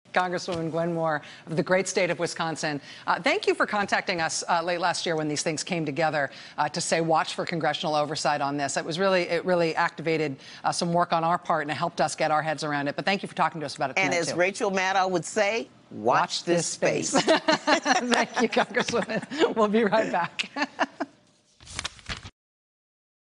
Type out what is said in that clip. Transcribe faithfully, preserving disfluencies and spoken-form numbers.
Congresswoman Gwen Moore of the great state of Wisconsin. Uh, thank you for contacting us uh, late last year when these things came together uh, to say watch for congressional oversight on this. It was really, it really activated uh, some work on our part and it helped us get our heads around it. But thank you for talking to us about it tonight, And as too. Rachel Maddow would say, watch, watch this space. space. Thank you, Congresswoman. We'll be right back.